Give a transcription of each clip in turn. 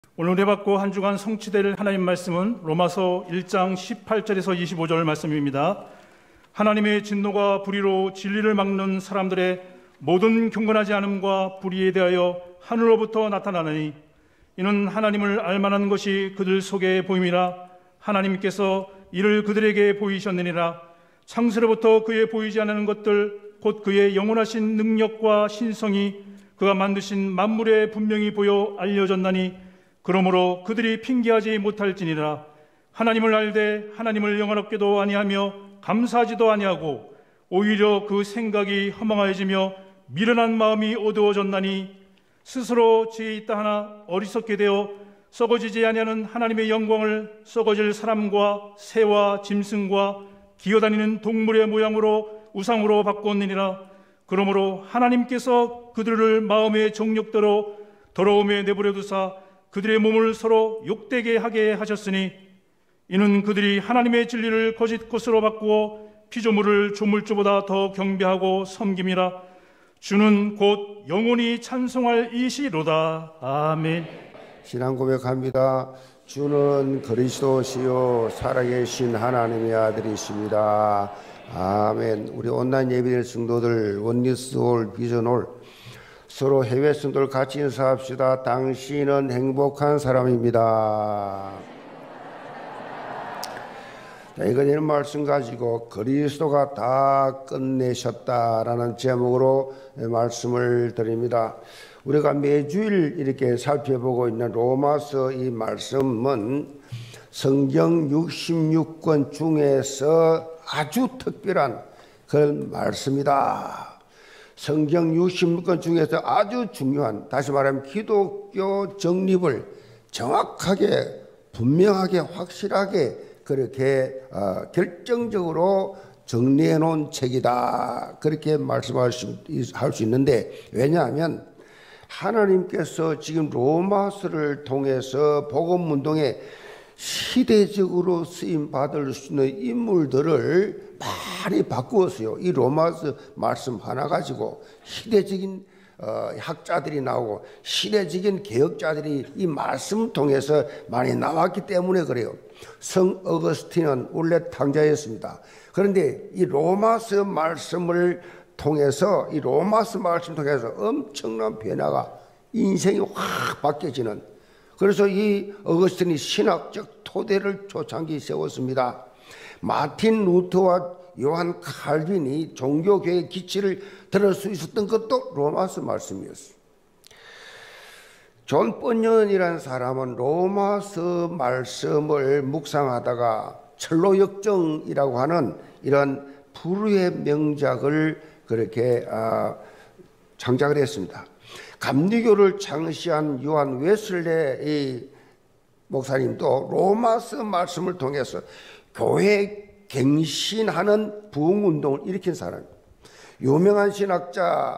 오늘 은혜 받고 한 주간 성취될 하나님 말씀은 로마서 1장 18절에서 25절 말씀입니다. 하나님의 진노가 불의로 진리를 막는 사람들의 모든 경건하지 않음과 불의에 대하여 하늘로부터 나타나느니 이는 하나님을 알만한 것이 그들 속에 보임이라. 하나님께서 이를 그들에게 보이셨느니라. 창세로부터 그의 보이지 않는 것들 곧 그의 영원하신 능력과 신성이 그가 만드신 만물에 분명히 보여 알려졌나니 그러므로 그들이 핑계하지 못할지니라. 하나님을 알되 하나님을 영원롭게도 아니하며 감사하지도 아니하고 오히려 그 생각이 허망하여지며 미련한 마음이 어두워졌나니 스스로 지혜 있다 하나 어리석게 되어 썩어지지 아니하는 하나님의 영광을 썩어질 사람과 새와 짐승과 기어다니는 동물의 모양으로 우상으로 바꾸었느니라. 그러므로 하나님께서 그들을 마음의 정욕대로 더러움에 내버려 두사 그들의 몸을 서로 욕되게 하게 하셨으니 이는 그들이 하나님의 진리를 거짓 것으로 바꾸어 피조물을 조물주보다 더 경배하고 섬김이라. 주는 곧 영원히 찬송할 이시로다. 아멘. 신앙 고백합니다. 주는 그리스도시요 살아계신 하나님의 아들이십니다. 아멘. 우리 온라인 예배드리는 성도들, 원리스홀, 비전홀 서로 해외 성도들 같이 인사합시다. 당신은 행복한 사람입니다. 자, 이건 이런 말씀 가지고 그리스도가 다 끝내셨다라는 제목으로 말씀을 드립니다. 우리가 매주일 이렇게 살펴보고 있는 로마서 이 말씀은 성경 66권 중에서 아주 특별한 그런 말씀이다. 성경 66권 중에서 아주 중요한, 다시 말하면 기독교 정립을 정확하게 분명하게 확실하게 그렇게 결정적으로 정리해 놓은 책이다. 그렇게 말씀할 수 있는데, 왜냐하면 하나님께서 지금 로마서를 통해서 복음운동에 시대적으로 쓰임받을 수 있는 인물들을 많이 바꾸었어요. 이 로마서 말씀 하나 가지고 시대적인 학자들이 나오고 시대적인 개혁자들이 이 말씀을 통해서 많이 나왔기 때문에 그래요. 성 어거스틴은 원래 탕자였습니다. 그런데 이 로마서 말씀을 통해서 엄청난 변화가 인생이 확 바뀌어지는, 그래서 이 어거스틴이 신학적 토대를 초창기 세웠습니다. 마틴 루터와 요한 칼빈이 종교교회의 기치를 들을 수 있었던 것도 로마서 말씀이었어요. 존 번연이라는 사람은 로마서 말씀을 묵상하다가 철로역정이라고 하는 이런 불후의 명작을 그렇게 창작을 했습니다. 감리교를 창시한 요한 웨슬레이 목사님도 로마서 말씀을 통해서 교회 갱신하는 부흥운동을 일으킨 사람입니다. 유명한 신학자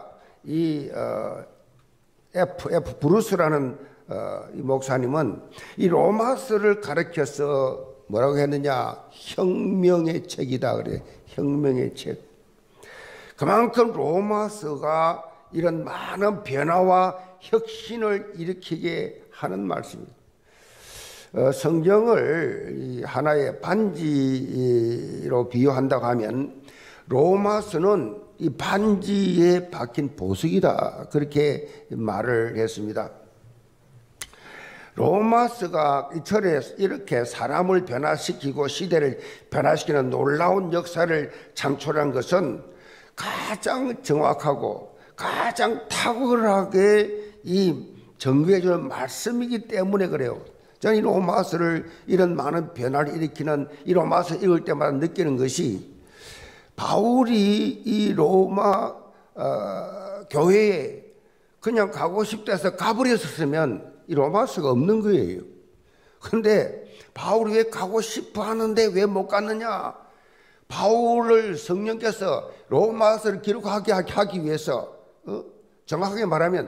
F. 브루스라는 이 목사님은 이 로마서를 가르쳐서 뭐라고 했느냐, 혁명의 책이다 그래. 혁명의 책. 그만큼 로마서가 이런 많은 변화와 혁신을 일으키게 하는 말씀입니다. 성경을 하나의 반지로 비유한다고 하면 로마서는 이 반지에 박힌 보석이다, 그렇게 말을 했습니다. 로마서가 이철에 이렇게 사람을 변화시키고 시대를 변화시키는 놀라운 역사를 창출한 것은 가장 정확하고 가장 탁월하게 이 전개해주는 말씀이기 때문에 그래요. 저는 이 로마서를, 이런 많은 변화를 일으키는 이 로마서 읽을 때마다 느끼는 것이, 바울이 이 로마 교회에 그냥 가고 싶다 해서 가버렸었으면 이 로마서가 없는 거예요. 그런데 바울이 왜 가고 싶어 하는데 왜 못 갔느냐? 바울을 성령께서 로마서를 기록하게 하기 위해서, 정확하게 말하면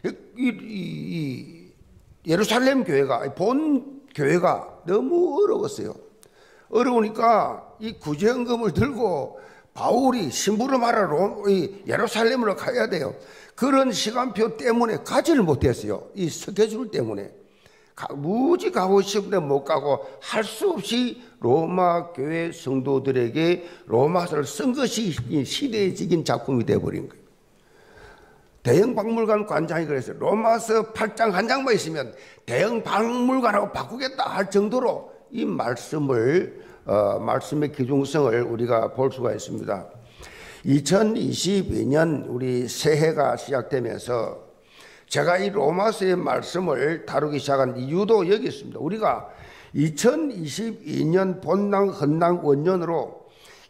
이 예루살렘 교회가, 본 교회가 너무 어려웠어요. 어려우니까 이 구제헌금을 들고 바울이 심부름하러 예루살렘으로 가야 돼요. 그런 시간표 때문에 가지를 못했어요. 이 스케줄 때문에. 무지 가고 싶은데 못 가고 할 수 없이 로마 교회 성도들에게 로마서를 쓴 것이 시대적인 작품이 되어버린 거예요. 대형 박물관 관장이 그랬어요. 로마서 8장 한 장만 있으면 대형 박물관하고 바꾸겠다 할 정도로 이 말씀의 기중성을 우리가 볼 수가 있습니다. 2022년 우리 새해가 시작되면서 제가 이 로마서의 말씀을 다루기 시작한 이유도 여기 있습니다. 우리가 2022년 본당 헌당 원년으로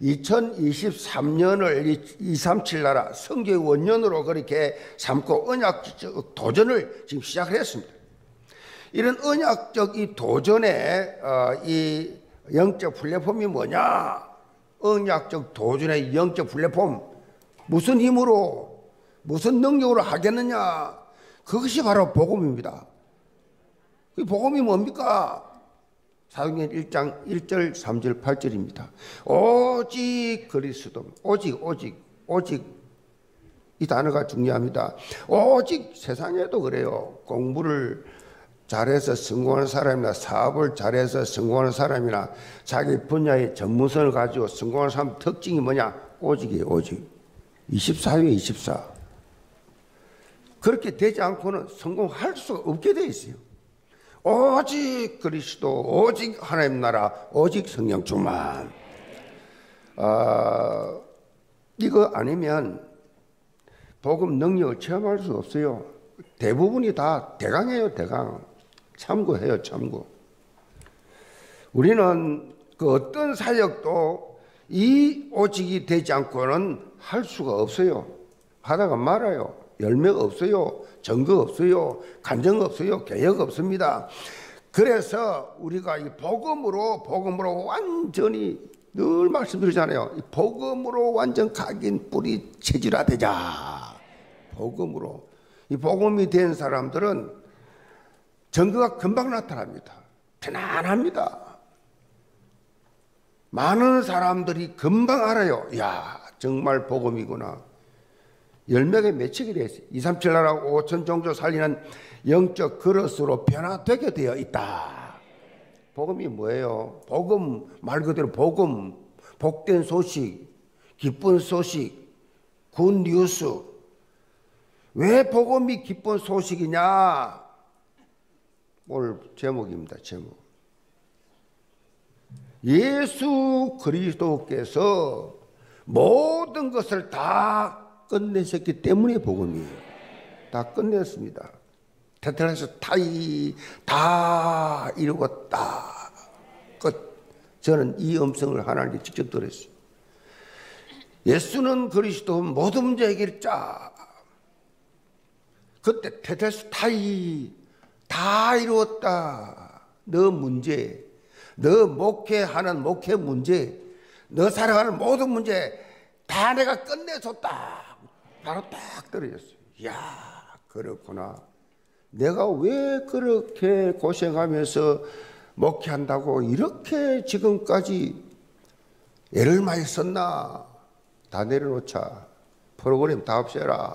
2023년을 237 나라 성교의 원년으로 그렇게 삼고 언약적 도전을 지금 시작을 했습니다. 이런 언약적 이 도전의 이 영적 플랫폼이 뭐냐? 언약적 도전의 영적 플랫폼, 무슨 힘으로 무슨 능력으로 하겠느냐? 그것이 바로 복음입니다. 이 복음이 뭡니까? 사도행전 1장 1절 3절 8절입니다. 오직 그리스도, 오직 이 단어가 중요합니다. 오직 세상에도 그래요. 공부를 잘해서 성공하는 사람이나 사업을 잘해서 성공하는 사람이나 자기 분야의 전문성을 가지고 성공하는 사람 특징이 뭐냐? 오직이에요. 오직. 24에 24. 그렇게 되지 않고는 성공할 수가 없게 돼 있어요. 오직 그리스도, 오직 하나님 나라, 오직 성령 충만. 이거 아니면 복음 능력을 체험할 수 없어요. 대부분이 다 대강이에요. 대강. 참고해요. 참고. 우리는 그 어떤 사역도 이 오직이 되지 않고는 할 수가 없어요. 하다가 말아요. 열매가 없어요. 증거 없어요. 간증 없어요. 개혁 없습니다. 그래서 우리가 이 복음으로 완전히 늘 말씀드리잖아요. 이 복음으로 완전 각인 뿌리 체질화되자. 복음으로. 이 복음이 된 사람들은 증거가 금방 나타납니다. 편안합니다. 많은 사람들이 금방 알아요. 야, 정말 복음이구나. 열매가 맺히게 되어 있어요. 237 나라 5천 종족 살리는 영적 그릇으로 변화되게 되어 있다. 복음이 뭐예요? 복음 말 그대로 복음, 복된 소식, 기쁜 소식, 굿 뉴스. 왜 복음이 기쁜 소식이냐? 오늘 제목입니다. 제목. 예수 그리스도께서 모든 것을 다 끝내셨기 때문에 복음이에요. 다 끝냈습니다. 테텔에서 타이 다 이루었다. 끝. 저는 이 음성을 하나님께 직접 들었어요. 예수는 그리스도 모든 문제 해결자. 그때 테텔에서 타이 다 이루었다. 너 문제, 너 목회하는 목회 문제, 너 살아가는 모든 문제 다 내가 끝내줬다. 바로 딱 떨어졌어요. 이야, 그렇구나. 내가 왜 그렇게 고생하면서 목회한다고 이렇게 지금까지 애를 많이 썼나. 다 내려놓자. 프로그램 다 없애라.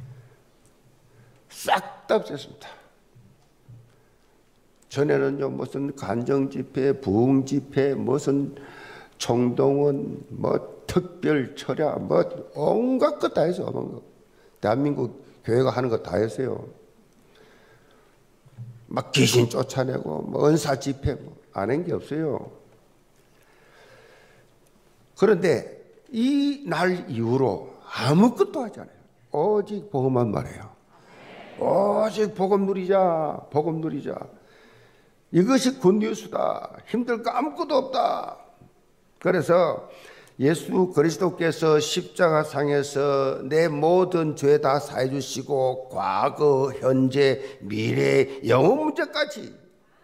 싹 다 없앴습니다. 전에는요, 무슨 간정집회, 부흥집회, 무슨 총동원, 뭐 특별 철야, 뭐 온갖 것 다 했어요. 온갖 것. 대한민국 교회가 하는 거 다 했어요. 막 귀신 쫓아내고, 뭐 은사 집회, 뭐 안 한 게 없어요. 그런데 이 날 이후로 아무것도 하지 않아요. 오직 복음만 말해요. 오직 복음 누리자, 복음 누리자. 이것이 굿뉴스다. 힘들 거 아무것도 없다. 그래서 예수 그리스도께서 십자가상에서 내 모든 죄 다 사해 주시고 과거, 현재, 미래, 영원 문제까지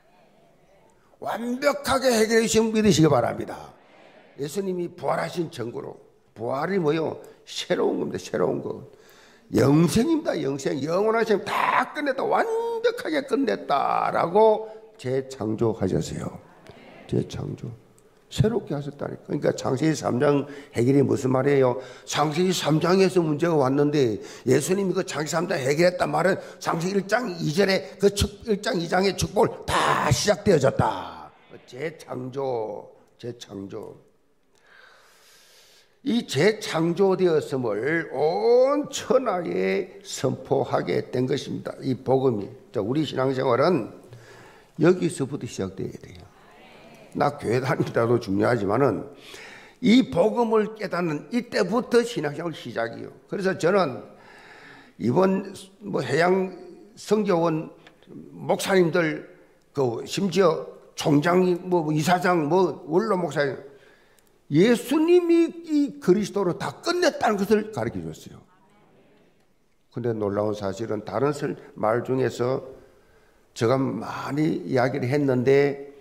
완벽하게 해결해 주신 믿으시기 바랍니다. 예수님이 부활하신 증거로. 부활이 뭐요? 새로운 겁니다. 새로운 것. 영생입니다. 영생. 영원한 생 다 끝냈다. 완벽하게 끝냈다라고 재창조하셨어요. 재창조. 새롭게 하셨다니까. 그러니까 창세기 3장 해결이 무슨 말이에요? 창세기 3장에서 문제가 왔는데 예수님이 그 창세기 3장 해결했단 말은 창세기 1장 2절에 그 1장 2장의 축복을 다 시작되어졌다. 재창조. 이 재창조되었음을 온 천하에 선포하게 된 것입니다. 이 복음이. 우리 신앙생활은 여기서부터 시작되어야 돼요. 나 교회 다니다도 중요하지만은 이 복음을 깨닫는 이때부터 신앙생활 시작이에요. 그래서 저는 이번 해양 성교원 목사님들 심지어 총장이 이사장 원로 목사님 예수님이 이 그리스도로 다 끝냈다는 것을 가르쳐 줬어요. 근데 놀라운 사실은 다른 말 중에서 제가 많이 이야기를 했는데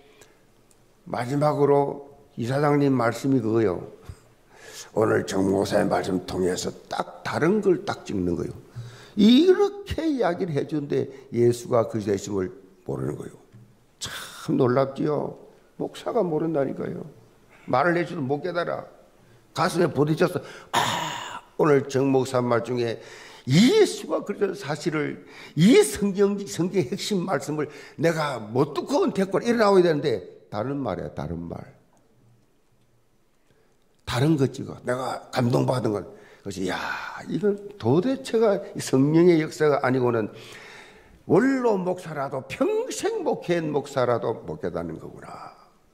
마지막으로 이사장님 말씀이 그거예요. 오늘 정 목사의 말씀 통해서 딱 다른 걸 딱 찍는 거예요. 이렇게 이야기를 해주는데 예수가 그리스도이심을 모르는 거예요. 참 놀랍지요. 목사가 모른다니까요. 말을 해줘도 못 깨달아. 가슴에 부딪혀서 오늘 정 목사 말 중에 예수가 그리스도 사실을 이 성경의 핵심 말씀을 내가 못 듣고 됐고 일어나야 되는데 다른 말이야. 다른 말. 다른 것 찍어. 내가 감동받은 건. 그래서 이건 도대체가 성령의 역사가 아니고는 원로 목사라도 평생 목회한 목사라도 못 깨닫는 거구나.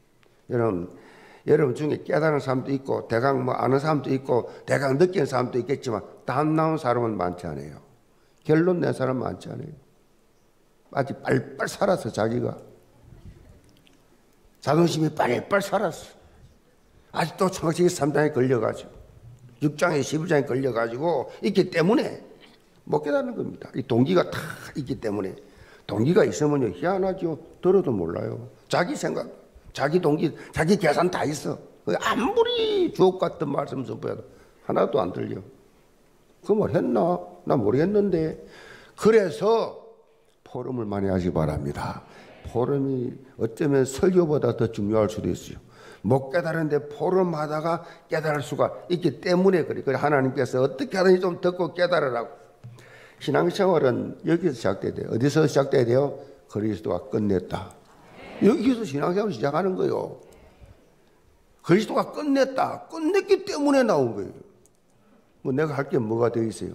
여러분 중에 깨달은 사람도 있고 대강 아는 사람도 있고 대강 느끼는 사람도 있겠지만 답 나온 사람은 많지 않아요. 결론 낸 사람 많지 않아요. 아직 빨빨 살았어. 자기가. 자존심이 빨빨 살았어. 아직도 창세기 3장에 걸려가지고 6장에 11장에 걸려가지고 있기 때문에 못 깨닫는 겁니다. 이 동기가 다 있기 때문에. 동기가 있으면요 희한하죠. 들어도 몰라요. 자기 생각, 자기 동기, 자기 계산 다 있어. 아무리 주옥 같은 말씀 선포해도 하나도 안 들려. 그 말 했나? 나 모르겠는데. 그래서 포럼을 많이 하시 바랍니다. 포럼이 어쩌면 설교보다 더 중요할 수도 있어요. 못 깨달은데 포럼하다가 깨달을 수가 있기 때문에 그래. 그래 하나님께서 어떻게 하든지 좀 듣고 깨달으라고. 신앙생활은 여기서 시작돼야 돼요. 어디서 시작돼야 돼요? 그리스도가 끝냈다. 여기서 신앙생활을 시작하는 거예요. 그리스도가 끝냈다. 끝냈기 때문에 나온 거예요. 내가 할 게 뭐가 되어 있어요?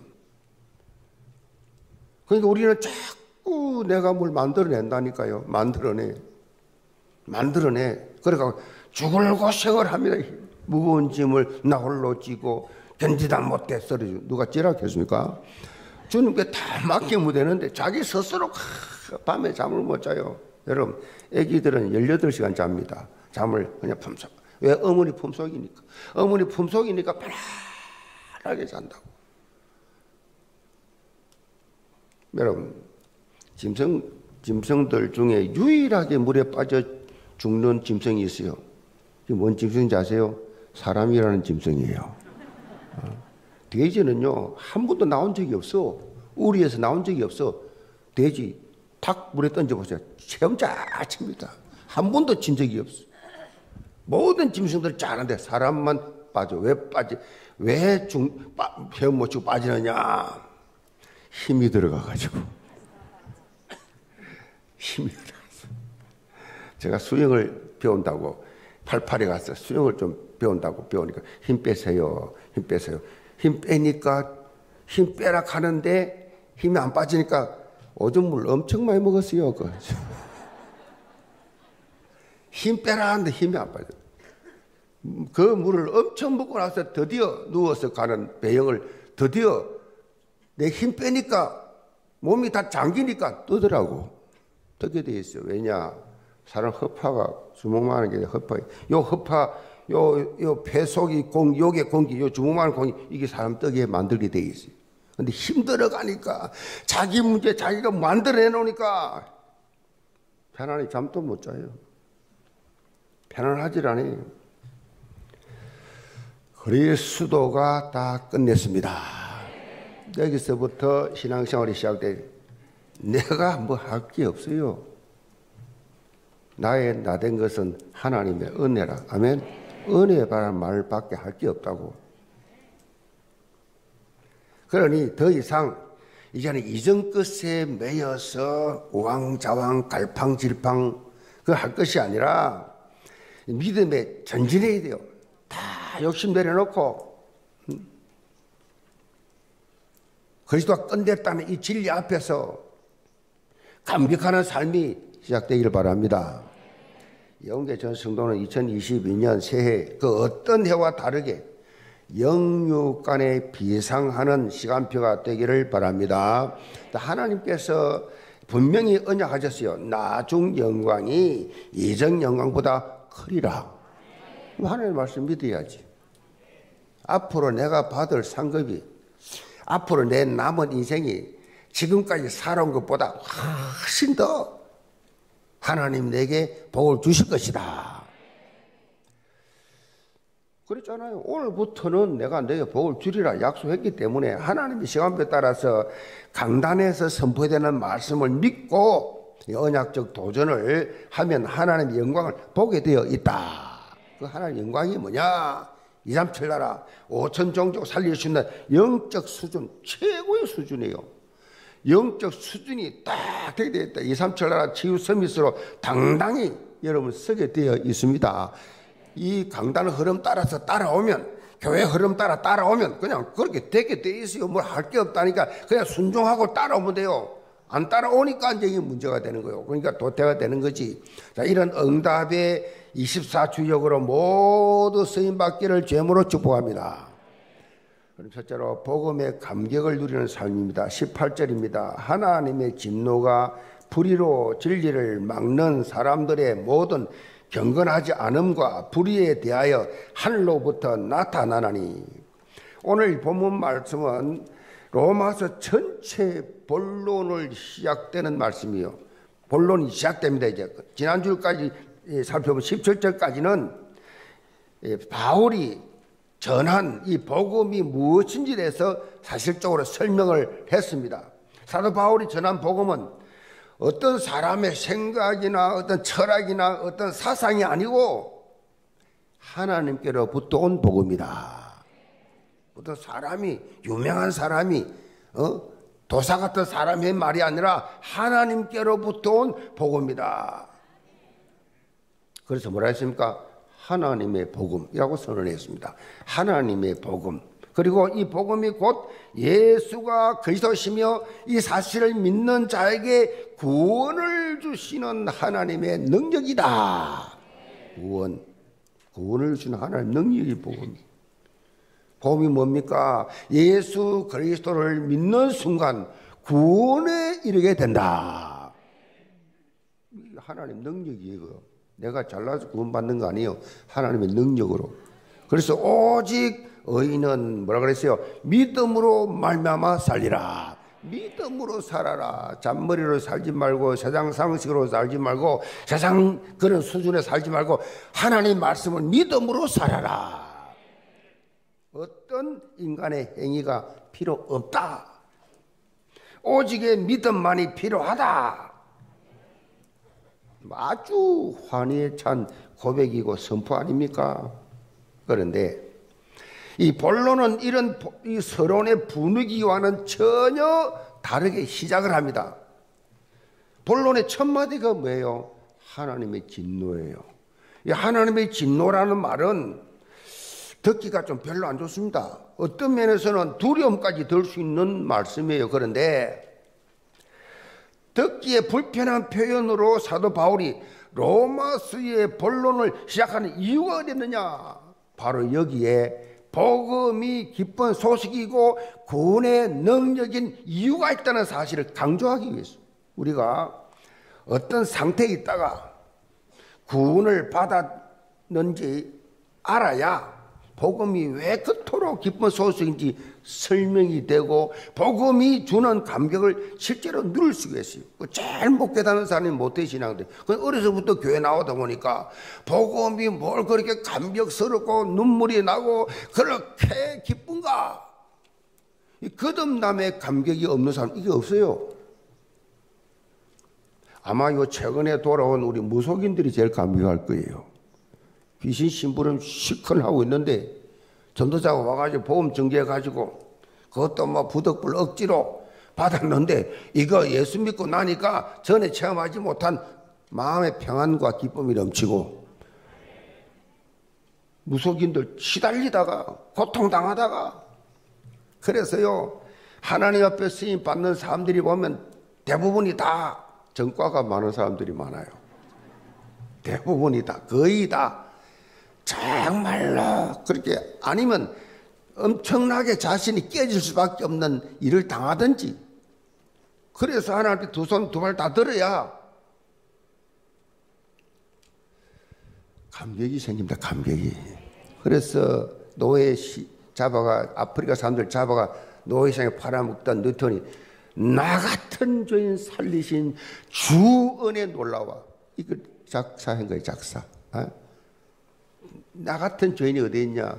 그러니까 우리는 자꾸 내가 뭘 만들어낸다니까요. 만들어내. 그러니까 죽을 고생을 합니다. 무거운 짐을 나 홀로 지고 견디다 못해 쓰러지고. 누가 찌라겠습니까? 주님께 다 맡기면 되는데 자기 스스로 밤에 잠을 못 자요. 여러분, 애기들은 18시간 잡니다. 잠을 그냥 품속. 왜? 어머니 품속이니까. 어머니 품속이니까 편안하게 잔다고. 여러분, 짐승들 중에 유일하게 물에 빠져 죽는 짐승이 있어요. 이게 뭔 짐승인지 아세요? 사람이라는 짐승이에요. 돼지는요, 한 번도 나온 적이 없어. 우리에서 나온 적이 없어. 돼지 탁 물에 던져보세요. 체험자 칩니다. 한 번도 친 적이 없어. 모든 짐승들 짜는데 사람만 빠져. 왜 빠지? 왜 헤엄 못 치고 빠지느냐? 힘이 들어가가지고. 힘이 들어가서. 제가 수영을 배운다고 88에 가서 수영을 좀 배우니까 힘 빼세요. 힘 빼니까 힘 빼라 하는데 힘이 안 빠지니까 오줌물 엄청 많이 먹었어요. 힘 빼라 하는데 힘이 안 빠져. 그 물을 엄청 먹고 나서 드디어 누워서 가는 배영을 드디어 내 힘 빼니까 몸이 다 잠기니까 뜨더라고. 뜨게 돼 있어요. 왜냐? 사람 허파가 주먹만한 게 허파. 요 허파, 요 배 속이 요게 공기, 요 주먹만한 공기 이게 사람 뜨게 만들게 돼 있어요. 근데 힘들어가니까 자기 문제 자기가 만들어내 놓으니까 편안히 잠도 못 자요. 편안하질 않아요. 그리스도가 다 끝냈습니다. 여기서부터 신앙생활이 시작돼요. 내가 뭐 할 게 없어요. 나의 나된 것은 하나님의 은혜라. 아멘. 은혜에 바란 말밖에 할 게 없다고. 그러니 더 이상 이제는 이전 것에 매여서 우왕좌왕 갈팡질팡 그거 할 것이 아니라 믿음에 전진해야 돼요. 다 욕심 내려놓고 그리스도가 끝냈다는 이 진리 앞에서 감격하는 삶이 시작되기를 바랍니다. 영계 전 성도는 2022년 새해 그 어떤 해와 다르게 영육간에 비상하는 시간표가 되기를 바랍니다. 하나님께서 분명히 언약하셨어요. 나중 영광이 이전 영광보다 크리라. 하나님의 말씀 믿어야지. 앞으로 내가 받을 상급이, 앞으로 내 남은 인생이 지금까지 살아온 것보다 훨씬 더 하나님 내게 복을 주실 것이다. 그랬잖아요. 오늘부터는 내가 너에게 복을 주리라 약속했기 때문에 하나님의 시간표에 따라서 강단에서 선포되는 말씀을 믿고 언약적 도전을 하면 하나님의 영광을 보게 되어 있다. 그 하나님의 영광이 뭐냐? 2, 3, 7 나라 5천 종족 살릴 수 있는 영적 수준, 최고의 수준이에요. 영적 수준이 딱 되게 되어 있다. 2, 3, 7 나라 치유 서밋으로 당당히 여러분 서게 되어 있습니다. 이 강단 흐름 따라서 따라오면, 교회 흐름 따라오면 그냥 그렇게 되게 돼 있어요. 뭘 할 게 없다니까 그냥 순종하고 따라오면 돼요. 안 따라오니까 이제 이게 문제가 되는 거예요. 그러니까 도태가 되는 거지. 자, 이런 응답의 24주역으로 모두 쓰임받기를 죄물로 축복합니다. 그럼 첫째로 복음의 감격을 누리는 삶입니다. 18절입니다. 하나님의 진노가 불의로 진리를 막는 사람들의 모든 경건하지 않음과 불의에 대하여 하늘로부터 나타나나니. 오늘 본문 말씀은 로마서 전체 본론을 시작되는 말씀이에요. 본론이 시작됩니다. 이제 지난주까지 살펴본 17절까지는 바울이 전한 이 복음이 무엇인지에 대해서 사실적으로 설명을 했습니다. 사도 바울이 전한 복음은 어떤 사람의 생각이나 어떤 철학이나 어떤 사상이 아니고 하나님께로부터 온 복음이다. 어떤 사람이, 유명한 사람이, 도사 같은 사람의 말이 아니라 하나님께로부터 온 복음이다. 그래서 뭐라 했습니까? 하나님의 복음이라고 선언했습니다. 하나님의 복음. 그리고 이 복음이 곧 예수가 그리스도시며 이 사실을 믿는 자에게 구원을 주시는 하나님의 능력이다. 구원을 주시는 하나님의 능력이 복음. 복음이 뭡니까? 예수 그리스도를 믿는 순간 구원에 이르게 된다. 하나님 능력이에요. 내가 잘나서 구원받는 거 아니에요. 하나님의 능력으로. 그래서 오직 의인은 뭐라 그랬어요? 믿음으로 말미암아 살리라. 믿음으로 살아라. 잔머리로 살지 말고 세상 상식으로 살지 말고 세상 그런 수준에 살지 말고 하나님 말씀을 믿음으로 살아라. 어떤 인간의 행위가 필요 없다. 오직의 믿음만이 필요하다. 아주 환희에 찬 고백이고 선포 아닙니까? 그런데 이 본론은 이런 이 서론의 분위기와는 전혀 다르게 시작을 합니다. 본론의 첫 마디가 뭐예요? 하나님의 진노예요. 이 하나님의 진노라는 말은 듣기가 좀 별로 안 좋습니다. 어떤 면에서는 두려움까지 들 수 있는 말씀이에요. 그런데 듣기에 불편한 표현으로 사도 바울이 로마서의 본론을 시작하는 이유가 어딨느냐? 바로 여기에 복음이 기쁜 소식이고 구원의 능력인 이유가 있다는 사실을 강조하기 위해서 우리가 어떤 상태에 있다가 구원을 받았는지 알아야 복음이 왜 그토록 기쁜 소식인지 설명이 되고 복음이 주는 감격을 실제로 누릴 수가 있어요. 제일 못 깨닫는 사람이 모태신앙들. 어려서부터 교회 나오다 보니까 복음이 뭘 그렇게 감격스럽고 눈물이 나고 그렇게 기쁜가? 이 거듭남의 감격이 없는 사람 이게 없어요. 아마 요 최근에 돌아온 우리 무속인들이 제일 감격할 거예요. 귀신 심부름 시큰 하고 있는데 전도자가 와가지고 보험 증개해가지고 그것도 뭐 부덕불 억지로 받았는데 이거 예수 믿고 나니까 전에 체험하지 못한 마음의 평안과 기쁨이 넘치고 무속인들 시달리다가 고통당하다가 그래서요 하나님 앞에 쓰임 받는 사람들이 보면 대부분이 다 전과가 많은 사람들이 많아요. 대부분이 다 거의 다 정말로 그렇게 아니면 엄청나게 자신이 깨질 수밖에 없는 일을 당하든지 그래서 하나님께 두 손 두 발 다 들어야 감격이 생깁니다. 감격이. 그래서 노예 잡아가 아프리카 사람들 잡아가 노예상에 팔아먹던 뉴턴이 나 같은 죄인 살리신 주 은혜 놀라워. 이거 작사한 거예요. 작사. 나 같은 죄인이 어디 있냐.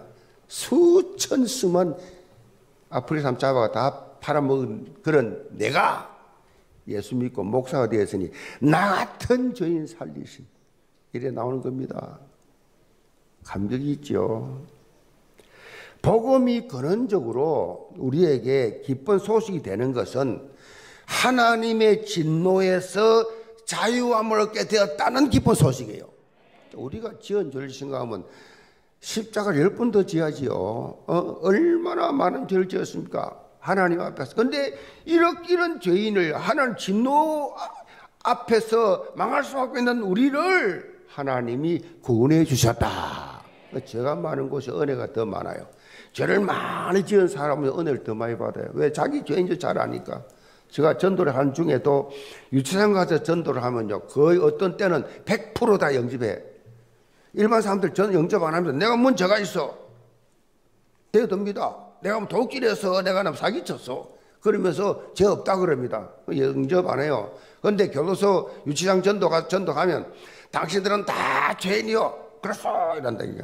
수천 수만 아프리카 사람 잡아가 다 팔아먹은 그런 내가 예수 믿고 목사가 되었으니 나 같은 죄인 살리신 이래 나오는 겁니다. 감격이 있죠. 복음이 근원적으로 우리에게 기쁜 소식이 되는 것은 하나님의 진노에서 자유함을 얻게 되었다는 기쁜 소식이에요. 우리가 지은 죄를 생각하면 십자가를 10번 더 지어야지요. 얼마나 많은 죄를 지었습니까? 하나님 앞에서. 근데 이런 죄인을 하나님 진노 앞에서 망할 수밖에 없는 우리를 하나님이 구원해 주셨다. 죄가 많은 곳에 은혜가 더 많아요. 죄를 많이 지은 사람은 은혜를 더 많이 받아요. 왜? 자기 죄인 줄 잘 아니까. 제가 전도를 하는 중에도 유치장 가서 전도를 하면요 거의 어떤 때는 100% 다 영접해. 일반 사람들 저는 영접 안 하면서 내가 뭔 죄가 있어? 되어듭니다. 내가 뭐 도끼려서 내가 사기쳤어. 그러면서 죄 없다 그럽니다. 영접 안 해요. 그런데 교도소 유치장 전도하면 당신들은 다 죄인이요. 그랬어 이란다 이게.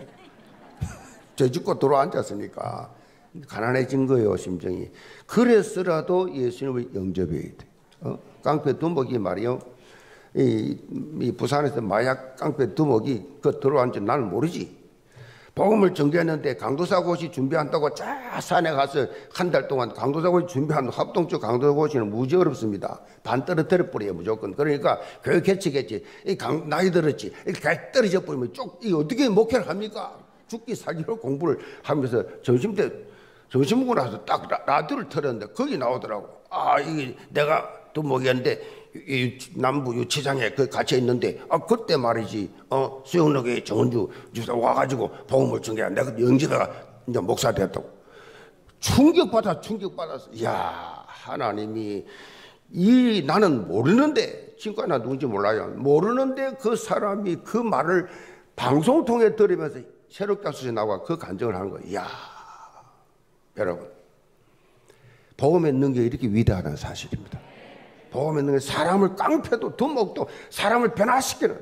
죄 짓고 들어앉았으니까 가난해진 거예요 심정이. 그래서라도 예수님을 영접해야 돼. 깡패 두목이 말이요. 이 부산에서 마약 깡패 두목이 그 들어왔는지 나는 모르지. 복음을 전개했는데 강도사고시 준비한다고 쫙 산에 가서 한 달 동안 강도사고시 준비한 합동 쪽 강도사고시는 무지 어렵습니다. 반 떨어뜨려 버려요 무조건. 그러니까 교육 개치겠지. 나이 들었지. 이렇게 떨어져 버리면 이 어떻게 목회를 합니까? 죽기 살기로 공부를 하면서 점심 먹고 나서 딱 라디오를 틀었는데 거기 나오더라고. 이게 내가 두목이었는데 남부 유치장에 그 갇혀 있는데 그때 말이지 수영록의 정은주 주사 와가지고 복음을 전개한 내가 영지다가 이제 목사 됐다고. 충격받았어. 이야 하나님이 나는 모르는데 지금까지 나 누군지 몰라요. 모르는데 그 사람이 그 말을 방송 통해 들으면서 새롭게 수시 나와 그 간증을 하는 거예요. 이야 여러분 복음의 능력이 이렇게 위대하다는 사실입니다. 복음의 능력이 사람을 깡패도 두목도 사람을 변화시키는.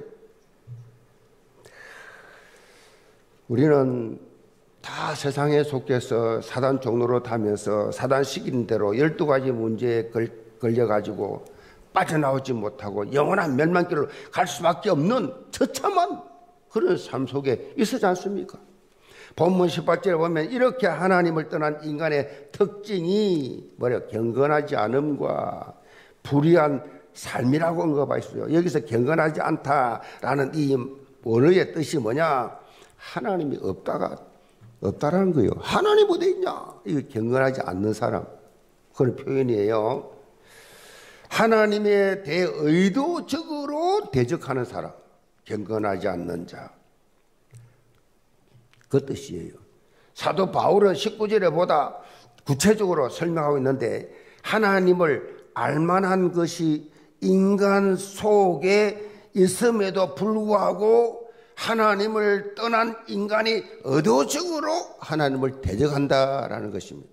우리는 다 세상에 속해서 사단 종로로 타면서 사단 시키는 대로 12가지 문제에 걸려가지고 빠져나오지 못하고 영원한 멸망길로 갈 수밖에 없는 처참한 그런 삶 속에 있었지 않습니까? 본문 18절에 보면 이렇게 하나님을 떠난 인간의 특징이 경건하지 않음과 불의한 삶이라고 언급하고 있어요. 여기서 경건하지 않다라는 이 원어의 뜻이 뭐냐? 하나님이 없다라는 거예요. 하나님 어디 있냐? 이거 경건하지 않는 사람 그런 표현이에요. 하나님에 대해 의도적으로 대적하는 사람, 경건하지 않는 자. 그 뜻이에요. 사도 바울은 19절에 보다 구체적으로 설명하고 있는데 하나님을 알만한 것이 인간 속에 있음에도 불구하고 하나님을 떠난 인간이 의도적으로 하나님을 대적한다라는 것입니다.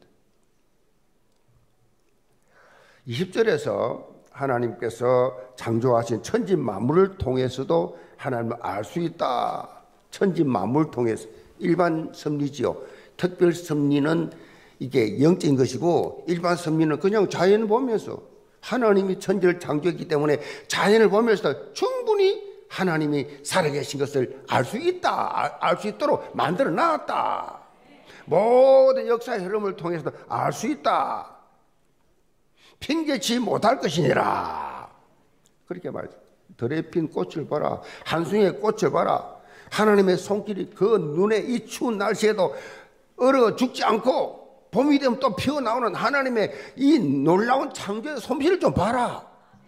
20절에서 하나님께서 창조하신 천지 만물을 통해서도 하나님을 알 수 있다. 천지 만물을 통해서 일반 섭리지요. 특별 섭리는 이게 영적인 것이고 일반 섭리는 그냥 자연을 보면서 하나님이 천지를 창조했기 때문에 자연을 보면서 충분히 하나님이 살아계신 것을 알 수 있다. 알 수 있도록 만들어 놨다. 모든 역사의 흐름을 통해서 알 수 있다. 핑계치 못할 것이니라. 그렇게 말해요. 들에 핀 꽃을 봐라. 한송이의 꽃을 봐라. 하나님의 손길이 그 눈에 이 추운 날씨에도 얼어 죽지 않고 봄이 되면 또 피어나오는 하나님의 이 놀라운 창조의 솜씨를 좀 봐라.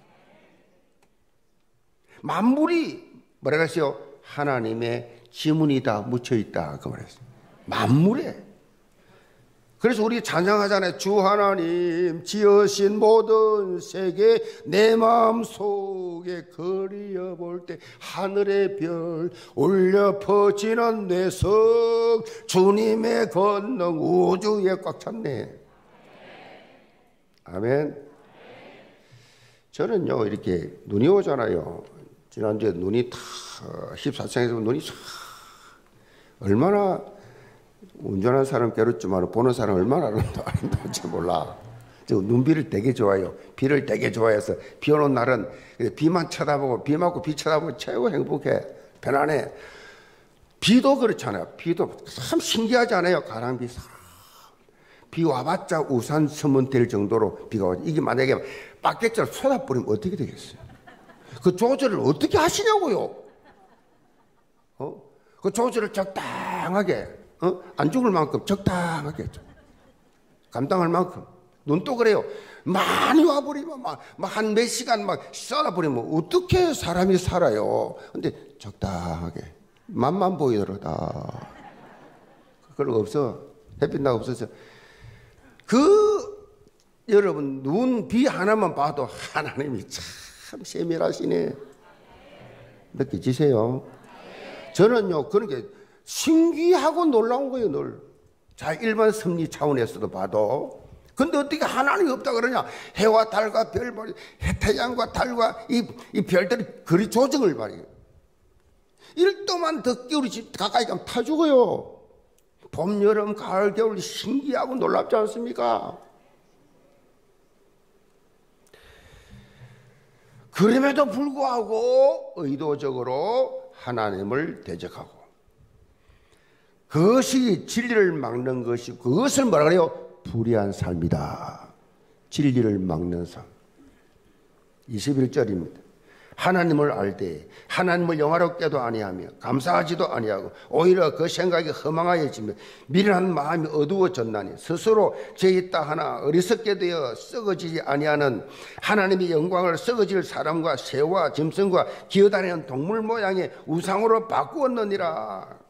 만물이 뭐라 그랬어요? 하나님의 지문이 다 묻혀있다. 그 말했어요. 만물에. 그래서 우리 찬양하잖아요. 주 하나님 지으신 모든 세계 내 마음속에 그리어 볼 때 하늘의 별 울려 퍼지는 뇌성 주님의 권능 우주에 꽉 찼네. 아멘. 저는요 이렇게 눈이 오잖아요. 지난주에 눈이 다 14층에서 눈이 쫙 얼마나 운전하는 사람 괴롭지만 보는 사람 얼마나 아름다운지 몰라. 저 눈비를 되게 좋아해요. 비를 되게 좋아해서 비 오는 날은 비만 쳐다보고 비 맞고 비 쳐다보고 최고 행복해. 편안해. 비도 그렇잖아요. 비도 참 신기하지 않아요? 가랑비 비 와봤자 우산 쓰면 될 정도로 비가 오죠. 이게 만약에 바켓처럼 쏟아버리면 어떻게 되겠어요? 그 조절을 어떻게 하시냐고요? 그 조절을 적당하게 안 죽을 만큼 적당하게 감당할 만큼. 눈도 그래요. 많이 와버리면 막 한 몇 시간 막 쏟아버리면 어떻게 사람이 살아요? 근데 적당하게 맛만 보이더라 다. 그런 거 없어. 햇빛 나고 없어서. 여러분 눈 비 하나만 봐도 하나님이 참 세밀하시네. 느끼지세요? 저는요 그런 게 신기하고 놀라운 거예요, 늘. 자, 일반 섭리 차원에서도 봐도. 근데 어떻게 하나님이 없다 그러냐? 해와 달과 별, 태양과 달과 이 별들이 그리 조정을 발휘해요. 1도만 더 끼우리 가까이 가면 타 죽어요. 봄, 여름, 가을, 겨울 신기하고 놀랍지 않습니까? 그럼에도 불구하고 의도적으로 하나님을 대적하고 그것이 진리를 막는 것이고 그것을 뭐라 그래요? 불의한 삶이다. 진리를 막는 삶. 21절입니다. 하나님을 알 때 하나님을 영화롭게도 아니하며 감사하지도 아니하고 오히려 그 생각이 허망하여지며 미련한 마음이 어두워졌나니 스스로 죄있다 하나 어리석게 되어 썩어지지 아니하는 하나님의 영광을 썩어질 사람과 새와 짐승과 기어다니는 동물 모양의 우상으로 바꾸었느니라.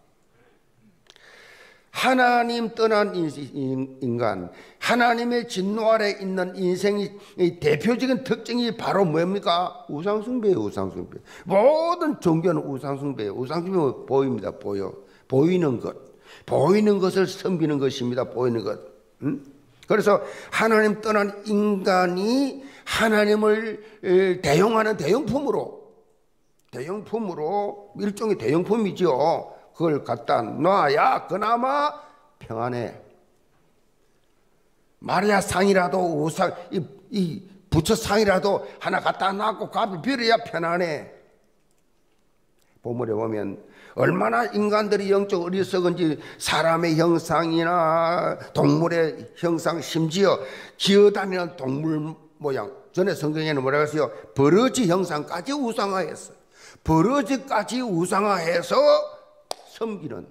하나님 떠난 인간, 하나님의 진노 아래 있는 인생의 대표적인 특징이 바로 뭡니까? 우상숭배예요. 우상숭배. 모든 종교는 우상숭배예요. 우상숭배는 보입니다. 보이는 것. 보이는 것을 섬기는 것입니다. 보이는 것. 그래서 하나님 떠난 인간이 하나님을 대용하는 대용품으로 일종의 대용품이죠. 그걸 갖다 놔야 그나마 평안해. 마리아 상이라도 우상 이 부처 상이라도 하나 갖다 놔고 값을 빌어야 편안해. 본문에 보면 얼마나 인간들이 영적 어리석은지 사람의 형상이나 동물의 형상 심지어 기어다니는 동물 모양. 전에 성경에는 뭐라고 했어요? 버러지 형상까지 우상화했어. 버러지까지 우상화해서 섬기는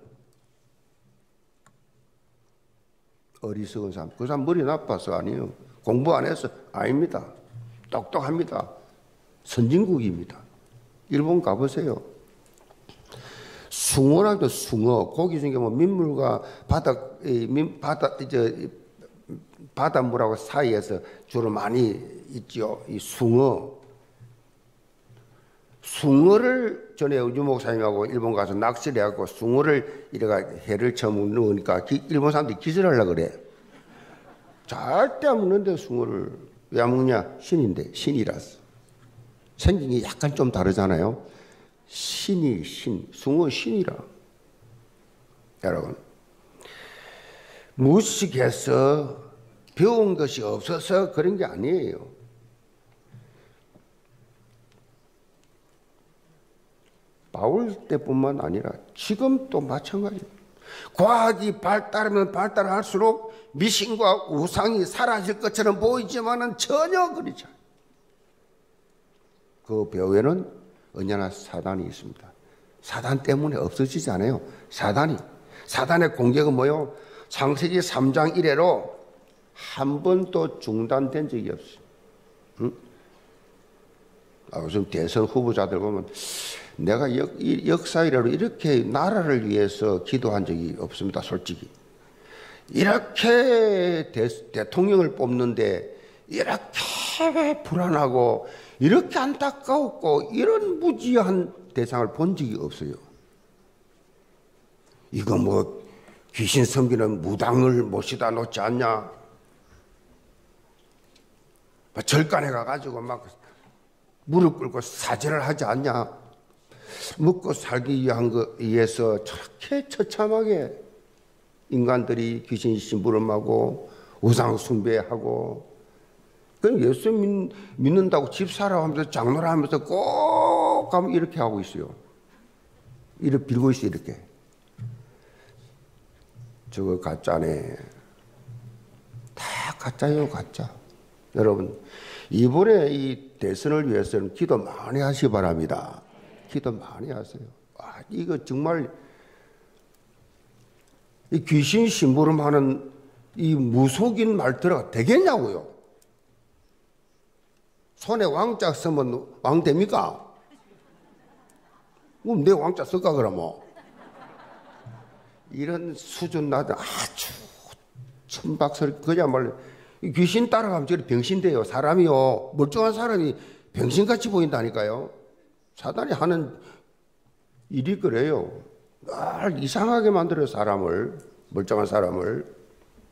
어리석은 사람. 그 사람 머리 나빠서 아니에요. 공부 안 해서 아닙니다. 똑똑합니다. 선진국입니다. 일본 가보세요. 숭어라도 숭어. 고기 중에 뭐 민물과 바닷물하고 사이에서 주로 많이 있죠. 이 숭어. 숭어를 전에 우주 목사님하고 일본 가서 낚시를 해갖고 숭어를 이래가 해를 처음 넣으니까 일본 사람들이 기절하려고 그래. 절대 안 먹는데 숭어를 왜 안 먹냐? 신인데, 신이라서. 생긴 게 약간 좀 다르잖아요. 신이 신, 숭어 신이라. 여러분, 무식해서 배운 것이 없어서 그런 게 아니에요. 바울 때뿐만 아니라 지금 또 마찬가지예요. 과학이 발달하면 발달할수록 미신과 우상이 사라질 것처럼 보이지만은 전혀 그렇지 않아요. 그 배후에는 언제나 사단이 있습니다. 사단 때문에 없어지지 않아요. 사단의 공격은 뭐요? 창세기 3장 이래로 한 번도 중단된 적이 없어요. 응? 요즘 대선 후보자들 보면 내가 역사 이래로 이렇게 나라를 위해서 기도한 적이 없습니다. 솔직히. 이렇게 대통령을 뽑는데 이렇게 불안하고 이렇게 안타까웠고 이런 무지한 대상을 본 적이 없어요. 이거 뭐 귀신 섬기는 무당을 모시다 놓지 않냐? 절간에 가가지고 막 무릎 꿇고 사죄를 하지 않냐? 먹고 살기 위해서 저렇게 처참하게 인간들이 귀신 심부름하고 우상 숭배하고 그럼 예수 믿는다고 집사라고 하면서 장로라 하면서 꼭 가면 이렇게 하고 있어요. 이렇게 빌고 있어요. 이렇게. 저거 가짜네. 다 가짜예요. 가짜. 여러분 이번에 이 대선을 위해서는 기도 많이 하시기 바랍니다. 기도 많이 하세요. 이거 정말 이 귀신 심부름하는 이 무속인 말들어가 되겠냐고요. 손에 왕자 쓰면 왕 됩니까? 그럼 내 왕자 쓸까 그러면? 이런 수준 나도 아주 천박스럽게 그야말로 귀신 따라가면 저리 병신 돼요. 사람이요. 멀쩡한 사람이 병신같이 보인다니까요. 사단이 하는 일이 그래요. 늘 이상하게 만들어요. 사람을. 멀쩡한 사람을.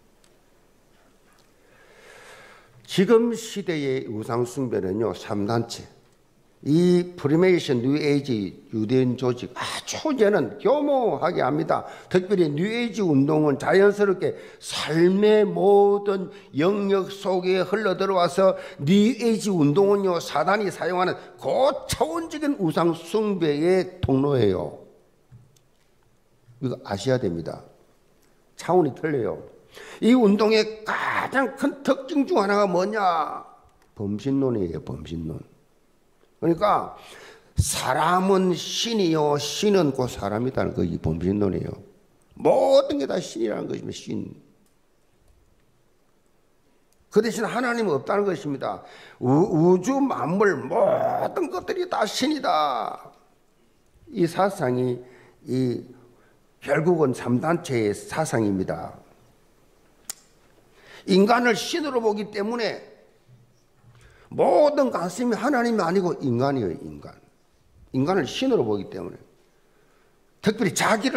지금 시대의 우상숭배는요. 3단체. 이 프리메이션 뉴에이지 유대인 조직 아주 이제는 교모하게 합니다. 특별히 뉴에이지 운동은 자연스럽게 삶의 모든 영역 속에 흘러들어와서 뉴에이지 운동은요. 사단이 사용하는 고차원적인 우상숭배의 통로예요. 이거 아셔야 됩니다. 차원이 틀려요. 이 운동의 가장 큰 특징 중 하나가 뭐냐? 범신론이에요. 범신론. 그러니까 사람은 신이요 신은 곧 사람이다는 거 이 범신론이에요. 모든 게 다 신이라는 것입니다. 신. 그 대신 하나님은 없다는 것입니다. 우주 만물 모든 것들이 다 신이다. 이 사상이 결국은 3단체의 사상입니다. 인간을 신으로 보기 때문에 모든 가슴이 하나님이 아니고 인간이에요. 인간을 신으로 보기 때문에 특별히 자기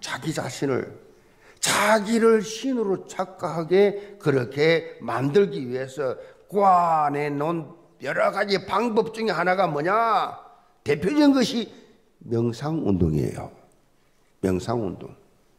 자신을 신으로 착각하게 그렇게 만들기 위해서 꽈내놓은 여러 가지 방법 중에 하나가 뭐냐? 대표적인 것이 명상운동이에요. 명상운동.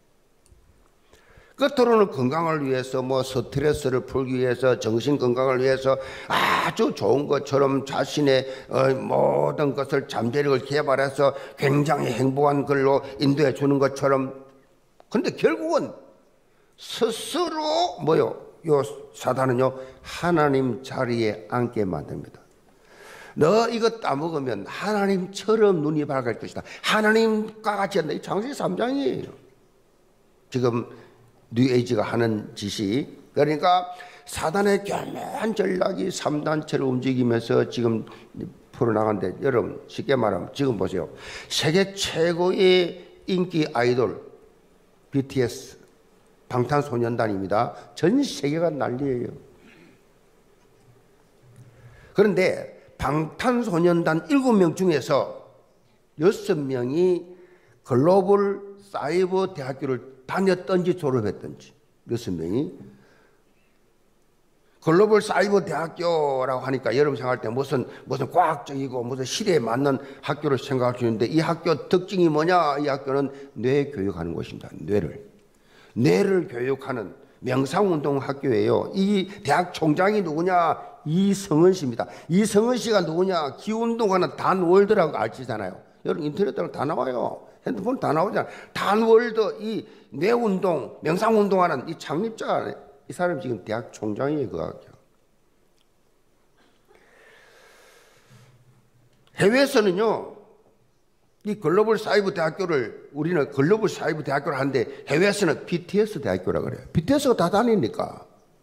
끝으로는 건강을 위해서 스트레스를 풀기 위해서 정신 건강을 위해서 아주 좋은 것처럼 자신의 모든 것을 잠재력을 개발해서 굉장히 행복한 걸로 인도해 주는 것처럼 근데 결국은 스스로 요 사단은요 하나님 자리에 앉게 만듭니다. 너 이거 따먹으면 하나님처럼 눈이 밝을 것이다. 하나님과 같이 한다. 이 창세기 3장이에요. 지금 뉴에이지가 하는 짓이 그러니까 사단의 교묘한 전략이 3단체를 움직이면서 지금 풀어나가는데 여러분 쉽게 말하면 지금 보세요. 세계 최고의 인기 아이돌 BTS 방탄소년단입니다. 전 세계가 난리예요. 그런데 방탄소년단 7명 중에서 6명이 글로벌 사이버 대학교를 다녔던지 졸업했던지 6명이 글로벌 사이버 대학교라고 하니까 여러분 생각할 때 무슨 과학적이고 무슨 시대에 맞는 학교를 생각할 수 있는데 이 학교 특징이 뭐냐? 이 학교는 뇌 교육하는 곳입니다. 뇌를 교육하는 명상운동 학교예요. 이 대학 총장이 누구냐? 이성은 씨입니다. 이성은 씨가 누구냐? 기운동하는 단월드라고 아시잖아요. 여러분 인터넷 다 나와요. 핸드폰 다 나오잖아. 단월드 이 뇌운동, 명상운동하는 이 창립자, 이 사람 지금 대학 총장이에요. 그 학교. 해외에서는요, 이 글로벌 사이버 대학교를, 우리는 글로벌 사이버 대학교를 하는데 해외에서는 BTS 대학교라 그래요. BTS가 다 다니니까.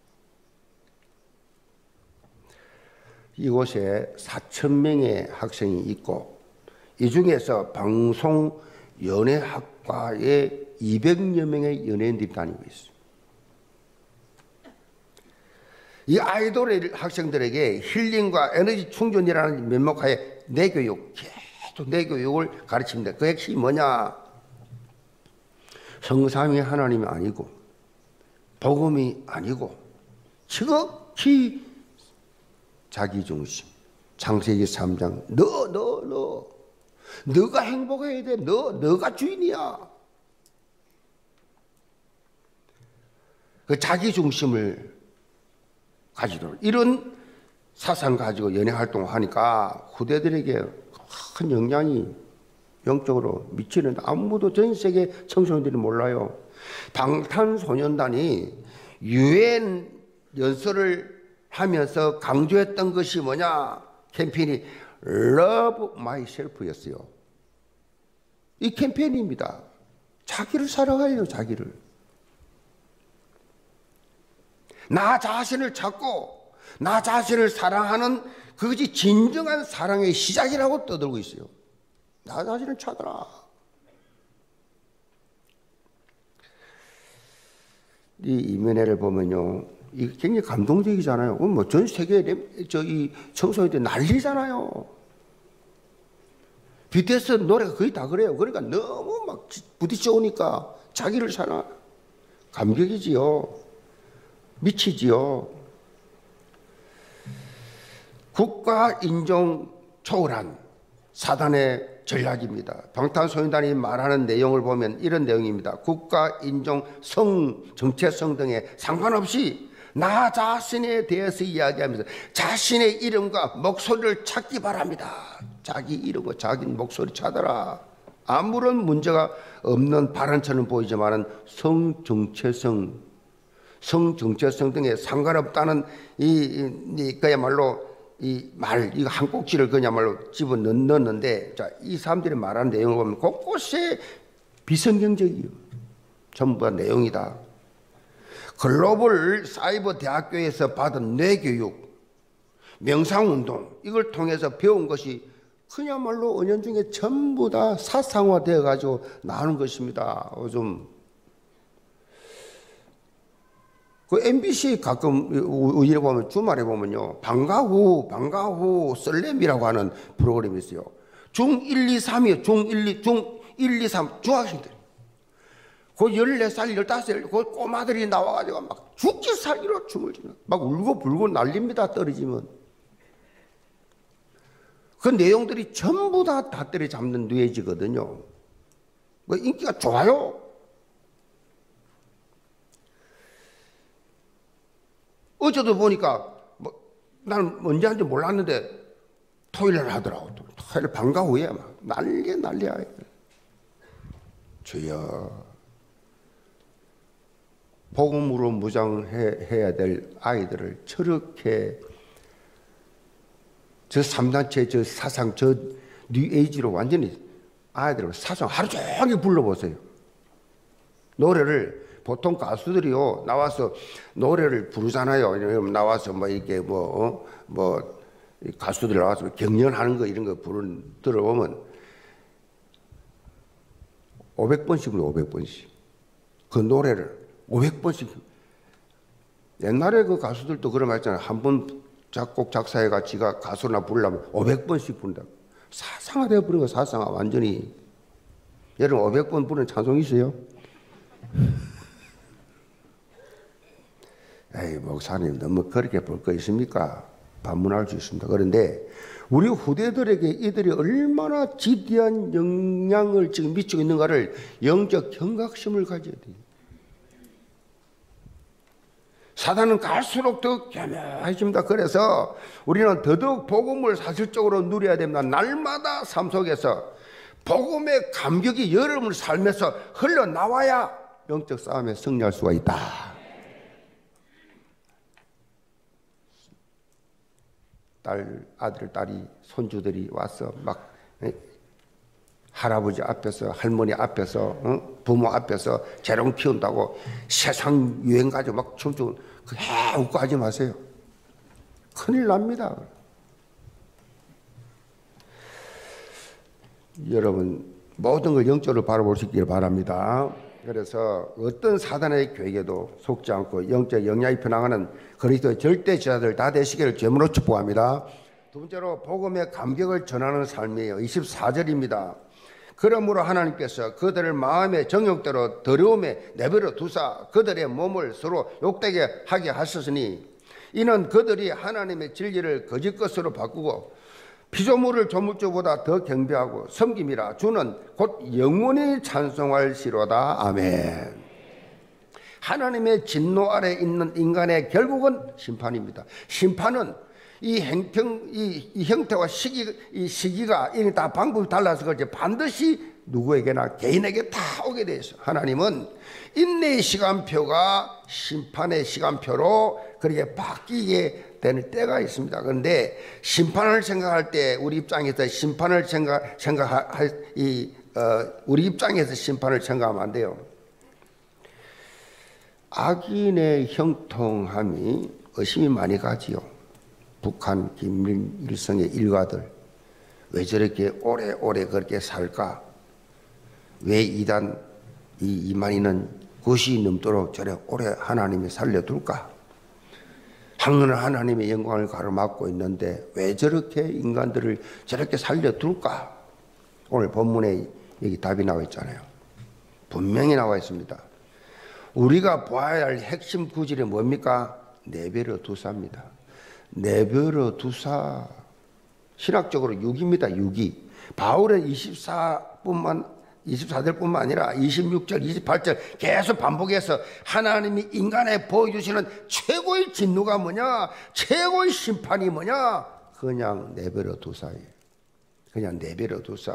이곳에 4,000명의 학생이 있고, 이 중에서 방송연예학과에 200여 명의 연예인들이 다니고 있어요. 이 아이돌 학생들에게 힐링과 에너지 충전이라는 면목하에 내교육, 계속 내교육을 가르칩니다. 그 핵심이 뭐냐? 성삼위 하나님이 아니고 복음이 아니고 지극히 자기중심. 창세기 3장 너가 행복해야 돼. 너가 주인이야. 그 자기중심을 가지도록 이런 사상 가지고 연예 활동을 하니까 후대들에게 큰 영향이 영적으로 미치는데 아무도 전 세계 청소년들이 몰라요. 방탄소년단이 유엔 연설을 하면서 강조했던 것이 뭐냐? 캠페인이 Love Myself였어요. 이 캠페인입니다. 자기를 사랑해요, 자기를. 나 자신을 찾고 나 자신을 사랑하는 그것이 진정한 사랑의 시작이라고 떠들고 있어요. 나 자신을 찾아라. 이 이면회를 보면요, 이게 굉장히 감동적이잖아요. 뭐 전 세계 이 청소년들 난리잖아요. BTS 노래가 거의 다 그래요. 그러니까 너무 막 부딪혀 오니까 자기를 사랑. 감격이지요. 미치지요. 국가 인종 초월한 사단의 전략입니다. 방탄소년단이 말하는 내용을 보면 이런 내용입니다. 국가 인종 성 정체성 등에 상관없이 나 자신에 대해서 이야기하면서 자신의 이름과 목소리를 찾기 바랍니다. 자기 이름과 자기 목소리 찾아라. 아무런 문제가 없는 발언처럼 보이지만은 성 정체성 등에 상관없다는 그야말로 이 말, 한 꼭지를 그야말로 집어 넣었는데, 자, 이 사람들이 말하는 내용을 보면 곳곳에 비성경적이요. 전부 다 내용이다. 글로벌 사이버 대학교에서 받은 뇌교육, 명상운동, 이걸 통해서 배운 것이 그야말로 은연중에 전부 다 사상화되어 가지고 나오는 것입니다. 그 MBC 가끔 우리에 보면 주말에 보면요, 방과후 썰렘이라고 하는 프로그램이 있어요. 중1, 2, 3이요. 중1, 2, 3 중학생들. 그 14살, 15살 그 꼬마들이 나와가지고 막 죽기 살기로 춤을 추는, 막 울고 불고 난립니다. 떨어지면. 그 내용들이 전부 다 때려잡는 뇌지거든요. 그 인기가 좋아요. 어제도 보니까 나는 언제 한지 몰랐는데 토요일날 하더라고. 토요일 방과 후에 막 난리야. 주여, 복음으로 무장해야 될 아이들을 저렇게 저 3단체 저 사상 저 뉴에이지로 완전히 아이들을 사상 하루 종일 불러보세요. 노래를 보통 가수들이요 나와서 노래를 부르잖아요. 나와서 뭐 이렇게 가수들 나와서 경연하는 거 이런 거 들어보면 500번씩 500번씩 그 노래를 500번씩. 옛날에 그 가수들도 그런 말 했잖아요. 한 번 작곡 작사해가 지가 가수나 부르려면 500번씩 부른다. 사상화되어 부른 거 사상화 완전히. 여러분 500번 부른 찬송 있어요? 에이, 목사님 너무 그렇게 볼 거 있습니까? 반문할 수 있습니다. 그런데 우리 후대들에게 이들이 얼마나 지대한 영향을 지금 미치고 있는가를 영적 경각심을 가져야 돼요. 사단은 갈수록 더 교묘해집니다. 그래서 우리는 더더욱 복음을 사실적으로 누려야 됩니다. 날마다 삶 속에서 복음의 감격이 여러분 삶에서 흘러나와야 영적 싸움에 승리할 수가 있다. 아들, 딸이, 손주들이 와서 막 할아버지 앞에서, 할머니 앞에서, 부모 앞에서 재롱 피운다고 세상 유행 가지고 막 춤추고 웃고 하지 마세요. 큰일 납니다. 여러분 모든 걸 영적으로 바라볼 수 있기를 바랍니다. 그래서 어떤 사단의 계획에도 속지 않고 영적 영향이 편향하는 그리스도의 절대 제자들 다 되시기를 주님으로 축복합니다. 두 번째로 복음의 감격을 전하는 삶이에요. 24절입니다. 그러므로 하나님께서 그들을 마음의 정욕대로 더러움에 내버려 두사 그들의 몸을 서로 욕되게 하게 하셨으니 이는 그들이 하나님의 진리를 거짓 것으로 바꾸고 피조물을 조물주보다 더 경배하고 섬김이라 주는 곧 영원히 찬송할시로다. 아멘. 하나님의 진노 아래 있는 인간의 결국은 심판입니다. 심판은 이 형태와 시기가 다 방법이 달라서 그렇지 반드시 누구에게나 개인에게 다 오게 돼 있어요. 하나님은 인내의 시간표가 심판의 시간표로 그렇게 바뀌게 되는 때가 있습니다. 그런데 심판을 생각할 때 우리 입장에서 심판을 우리 입장에서 심판을 생각하면 안 돼요. 악인의 형통함이 의심이 많이 가지요. 북한 김일성의 일가들 왜 저렇게 오래오래 그렇게 살까? 왜 이단 이만희는 90이 넘도록 저래 오래 하나님이 살려둘까? 항상 하나님의 영광을 가로막고 있는데 왜 저렇게 인간들을 저렇게 살려둘까? 오늘 본문에 여기 답이 나와 있잖아요. 분명히 나와 있습니다. 우리가 봐야 할 핵심 구절이 뭡니까? 내버려 두사입니다. 내버려 두사. 신학적으로 유기입니다. 유기. 바울은 24절뿐만 아니라 26절, 28절 계속 반복해서 하나님이 인간에 보여주시는 최고의 진노가 뭐냐? 최고의 심판이 뭐냐? 그냥 내버려 두사예요. 그냥 내버려 두사.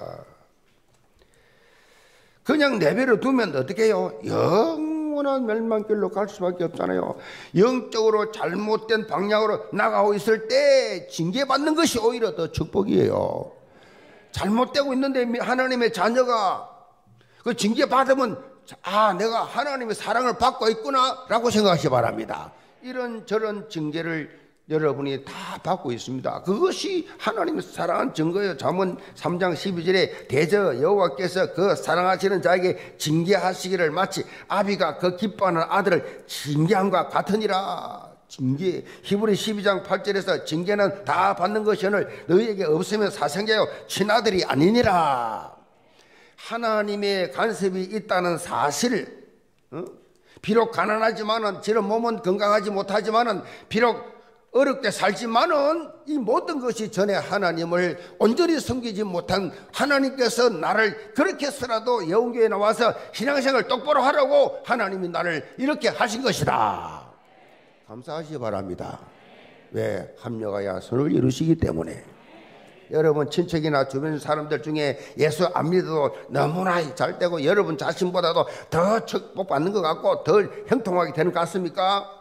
그냥 내버려 두면 어떻게 해요? 영원한 멸망길로 갈 수밖에 없잖아요. 영적으로 잘못된 방향으로 나가고 있을 때 징계받는 것이 오히려 더 축복이에요. 잘못되고 있는데 하나님의 자녀가 그 징계받으면 내가 하나님의 사랑을 받고 있구나 라고 생각하시기 바랍니다. 이런저런 징계를 여러분이 다 받고 있습니다. 그것이 하나님의 사랑한 증거예요. 잠언 3장 12절에 대저 여호와께서 그 사랑하시는 자에게 징계하시기를 마치 아비가 그 기뻐하는 아들을 징계함과 같으니라. 징계. 히브리 12장 8절에서 징계는 다 받는 것이오늘 너희에게 없으면 사생자요 친아들이 아니니라. 하나님의 간섭이 있다는 사실, 비록 가난하지만은 저런 몸은 건강하지 못하지만은 비록 어렵게 살지만은 이 모든 것이 전에 하나님을 온전히 섬기지 못한 하나님께서 나를 그렇게 해서라도 예언교회에 나와서 신앙생활을 똑바로 하라고 하나님이 나를 이렇게 하신 것이다. 감사하시기 바랍니다. 왜? 합력하여 선을 이루시기 때문에. 여러분 친척이나 주변 사람들 중에 예수 안 믿어도 너무나 잘 되고 여러분 자신보다도 더 축복받는 것 같고 더 형통하게 되는 것 같습니까?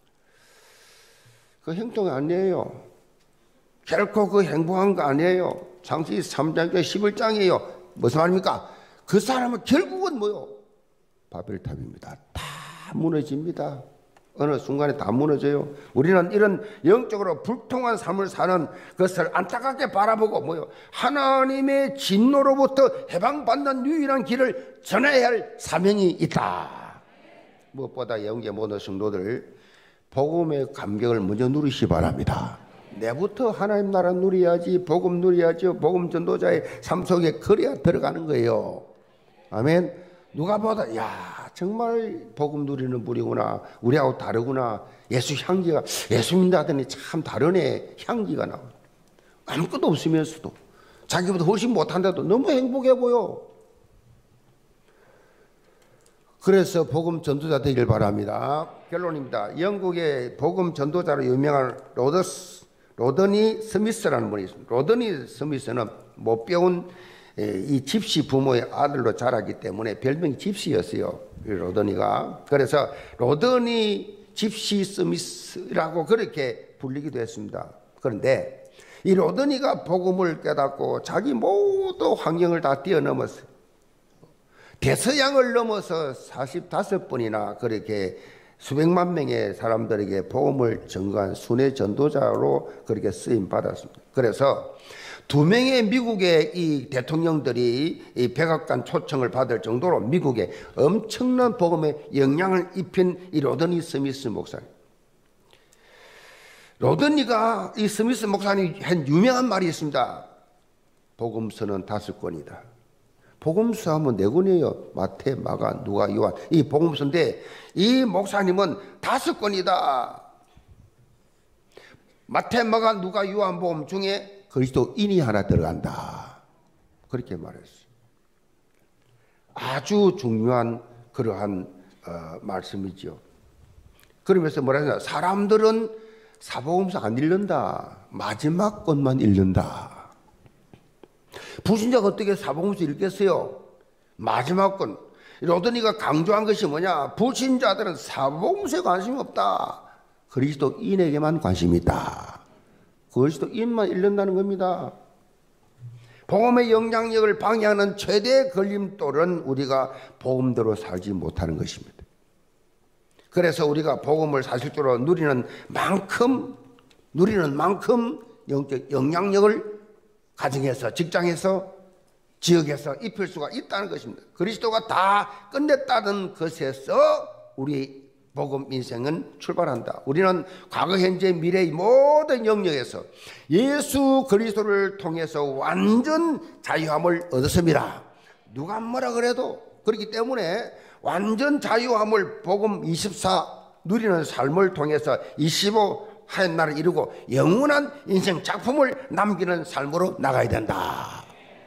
그 형통이 아니에요. 결코 그 행복한 거 아니에요. 창세기 3장 11장이에요. 무슨 말입니까? 그 사람은 결국은 뭐요? 바벨탑입니다. 다 무너집니다. 어느 순간에 다 무너져요. 우리는 이런 영적으로 불통한 삶을 사는 것을 안타깝게 바라보고 뭐요? 하나님의 진노로부터 해방받는 유일한 길을 전해야 할 사명이 있다. 무엇보다 영계 모든 성도들 복음의 감격을 먼저 누리시기 바랍니다. 내부터 하나님 나라 누려야지, 복음 누려야죠. 복음 전도자의 삶 속에 그래야 들어가는 거예요. 아멘. 누가 보다 정말 복음 누리는 분이구나, 우리하고 다르구나, 예수 향기가, 예수 믿다더니 참 다르네 향기가 나와요. 아무것도 없으면서도 자기보다 훨씬 못한데도 너무 행복해 보여. 그래서 복음 전도자 되길 바랍니다. 결론입니다. 영국의 복음 전도자로 유명한 로더니 스미스라는 분이 있습니다. 로더니 스미스는 못 배운 이 집시 부모의 아들로 자랐기 때문에 별명이 집시였어요. 로더니가. 그래서 로더니 집시 스미스라고 그렇게 불리기도 했습니다. 그런데 이 로더니가 복음을 깨닫고 자기 모든 환경을 다 뛰어넘었어요. 대서양을 넘어서 45번이나 그렇게 수백만 명의 사람들에게 복음을 전거한 순회 전도자로 그렇게 쓰임 받았습니다. 그래서 2명의 미국의 이 대통령들이 이 백악관 초청을 받을 정도로 미국에 엄청난 복음에 영향을 입힌 이 로더니 스미스 목사님. 로더니가 이 스미스 목사님이 한 유명한 말이 있습니다. 복음서는 5권이다. 복음서 하면 4권이에요. 마태, 마가, 누가, 요한. 이 복음서인데 이 목사님은 5권이다. 마태, 마가, 누가, 요한 복음 중에 그리스도인이 하나 들어간다. 그렇게 말했어요. 아주 중요한 그러한 말씀이죠. 그러면서 뭐라 하냐? 사람들은 사복음서 안 읽는다. 마지막 것만 읽는다. 불신자가 어떻게 사복음서 읽겠어요? 마지막 건. 로더니가 강조한 것이 뭐냐? 불신자들은 사복음서에 관심이 없다. 그리스도인에게만 관심이 있다. 그리스도인만 읽는다는 겁니다. 복음의 영향력을 방해하는 최대 걸림돌은 우리가 복음대로 살지 못하는 것입니다. 그래서 우리가 복음을 사실적으로 누리는 만큼 영적 영향력을 가정에서, 직장에서, 지역에서 입힐 수가 있다는 것입니다. 그리스도가 다 끝냈다는 것에서 우리 복음 인생은 출발한다. 우리는 과거, 현재, 미래의 모든 영역에서 예수 그리스도를 통해서 완전 자유함을 얻었습니다. 누가 뭐라 그래도. 그렇기 때문에 완전 자유함을 복음 24 누리는 삶을 통해서 25 하얀 날을 이루고 영원한 인생 작품을 남기는 삶으로 나가야 된다.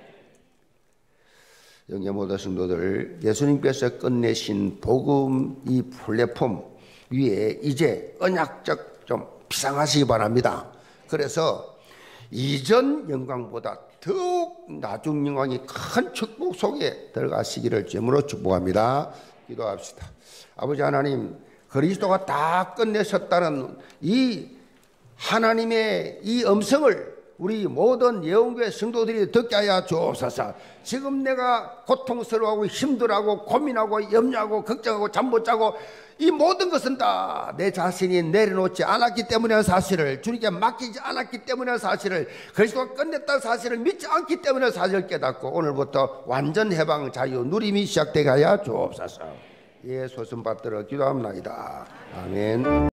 영계 모든 성도들, 예수님께서 끝내신 복음 이 플랫폼 위에 이제 언약적 좀 비상하시기 바랍니다. 그래서 이전 영광보다 더욱 나중 영광이 큰 축복 속에 들어가시기를 주님으로 축복합니다. 기도합시다. 아버지 하나님, 그리스도가 다 끝내셨다는 이 하나님의 이 음성을 우리 모든 예언교회 성도들이 듣게 하여 주옵소서. 지금 내가 고통스러워하고 힘들어하고 고민하고 염려하고 걱정하고 잠 못 자고 이 모든 것은 다 내 자신이 내려놓지 않았기 때문에 사실을, 주님께 맡기지 않았기 때문에 사실을, 그리스도가 끝냈다는 사실을 믿지 않기 때문에 사실을 깨닫고 오늘부터 완전 해방 자유 누림이 시작되게 하여 주옵소서. 예, 소선 받들어 기도합니다. 아멘.